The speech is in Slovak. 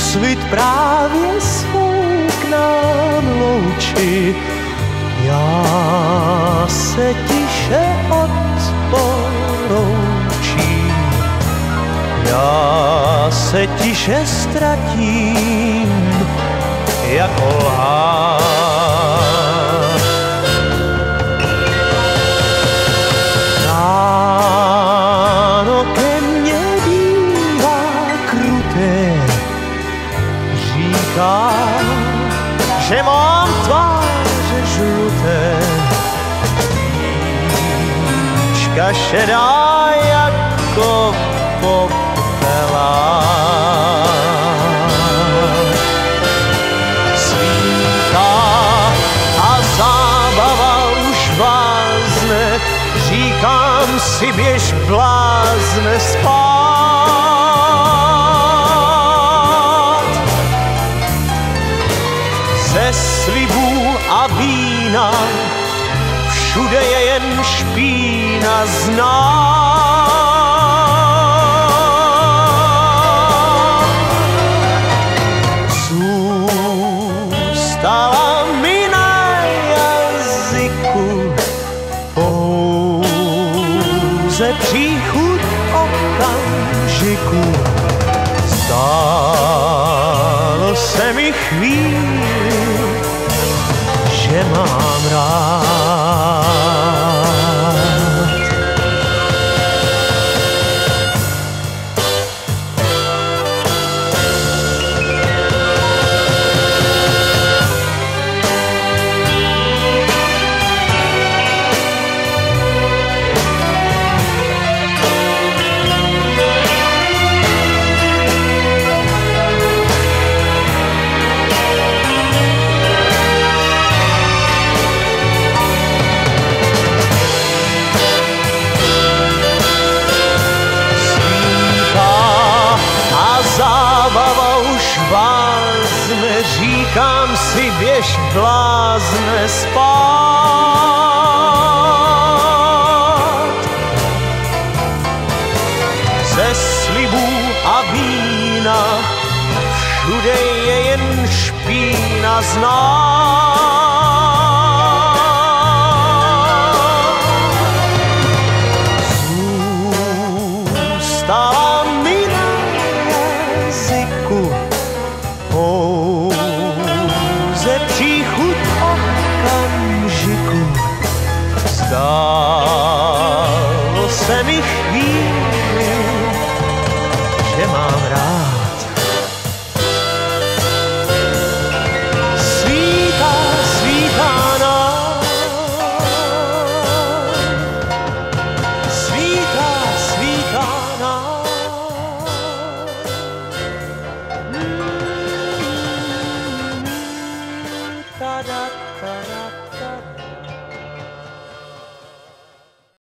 Úsvit právě svou k nám loučí. Já se tiše odporoučím, já se tiše ztratím jako lhář. Ráno ke mně bývá kruté, říká, že mám tváře žluté, víčka šedá jako popelá. Svítá a zábava už vázne, říkám si běž blázne spát. Ze slibů a vína všude je jen špína znát. Zůstala mi na jazyku pouze příchuť okamžiku. Zdálo se mi chvíli, že mám rád. Zábava už vázne, říkám si běž blázne spát. Ze slibů a vína všude je jen špína znát. Zůstala mi pouze příchuť okamžiku. Zdálo se mi chvíli,